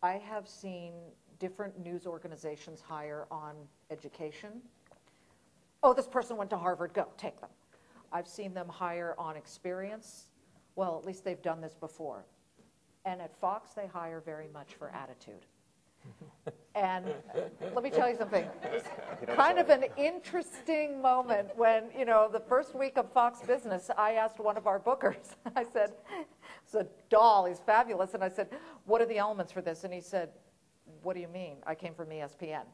I have seen different news organizations hire on education. Oh, this person went to Harvard, go, take them. I've seen them hire on experience. Well, at least they've done this before. And at Fox, they hire very much for attitude. And let me tell you something. It's kind of an interesting moment when, you know, the first week of Fox Business, I asked one of our bookers, I said, it's a doll, he's fabulous. And I said, what are the elements for this? And he said, what do you mean? I came from ESPN.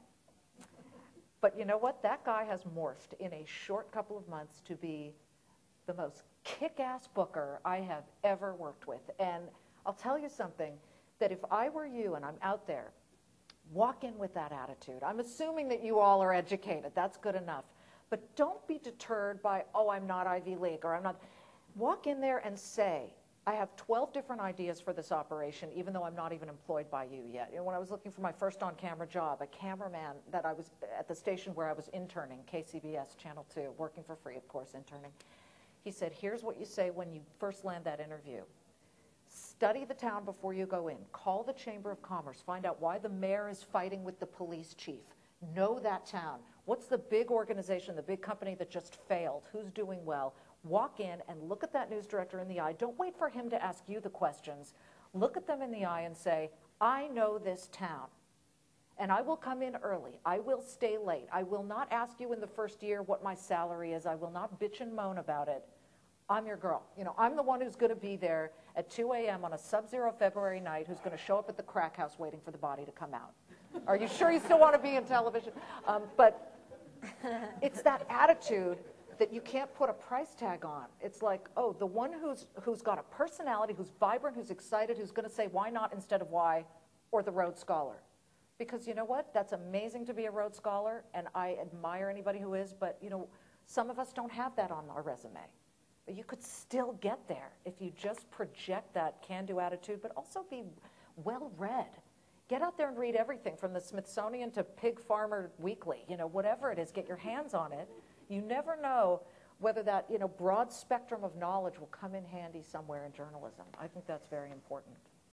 But you know what? That guy has morphed in a short couple of months to be the most kick-ass booker I have ever worked with. And I'll tell you something, that if I were you and I'm out there, walk in with that attitude. I'm assuming that you all are educated. That's good enough. But don't be deterred by, oh, I'm not Ivy League, or I'm not. Walk in there and say, I have 12 different ideas for this operation, even though I'm not even employed by you yet. You know, when I was looking for my first on-camera job, a cameraman that I was at the station where I was interning, KCBS, Channel 2, working for free, of course, interning. He said, here's what you say when you first land that interview. Study the town before you go in. Call the Chamber of Commerce. Find out why the mayor is fighting with the police chief. Know that town. What's the big organization, the big company that just failed? Who's doing well? Walk in and look at that news director in the eye. Don't wait for him to ask you the questions. Look at them in the eye and say, I know this town, and I will come in early. I will stay late. I will not ask you in the first year what my salary is. I will not bitch and moan about it. I'm your girl. You know, I'm the one who's going to be there at 2 a.m. on a sub-zero February night who's going to show up at the crack house waiting for the body to come out. Are you sure you still want to be in television? But it's that attitude that you can't put a price tag on. It's like, oh, the one who's got a personality, who's vibrant, who's excited, who's going to say why not instead of why, or the Rhodes Scholar. Because you know what? That's amazing to be a Rhodes Scholar, and I admire anybody who is, but you know, some of us don't have that on our resume. But you could still get there if you just project that can-do attitude, but also be well-read. Get out there and read everything from the Smithsonian to Pig Farmer Weekly, you know, whatever it is, get your hands on it. You never know whether that, you know, broad spectrum of knowledge will come in handy somewhere in journalism. I think that's very important.